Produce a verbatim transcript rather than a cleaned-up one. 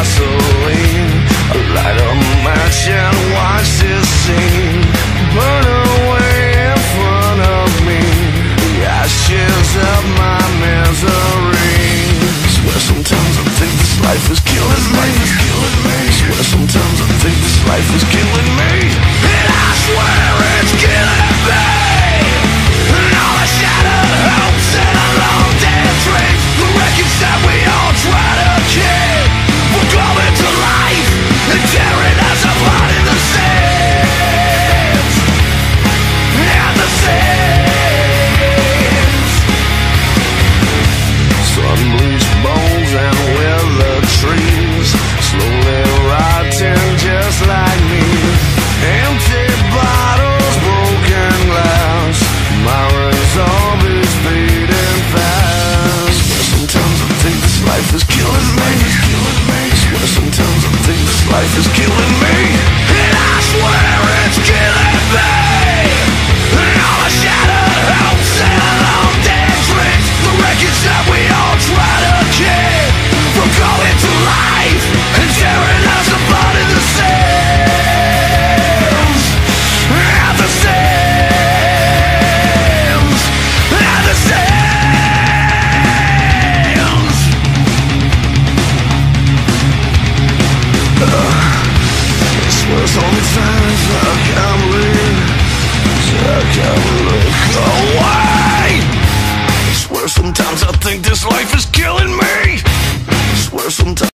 gasoline. I light a match and watch this scene burn away in front of me, the ashes of my misery. Swear sometimes I think this life is killing me. Swear sometimes I think this life is killing me, and I swear it's killing me. And all the shattered hopes and the long dead dreams, the wreckage that we all try to keep, we're coming to life and tearing us apart in the sands, and the sands. Sun-bleached bones and withered trees, slowly rotting just like me. Empty bottles, broken glass, my resolve is fading fast. Swear sometimes I think this life is killing me. Swear sometimes I think this life is killing me, and I swear it's killing me. And all the shattered hopes and the long dead dreams, the wreckage that we all try to keep, from coming to life and tearing us apart in the sands, and the sands, and the sands. uh, I swear sometimes I can't believe, I can't look away. I swear sometimes I think this life is killing me. I swear sometimes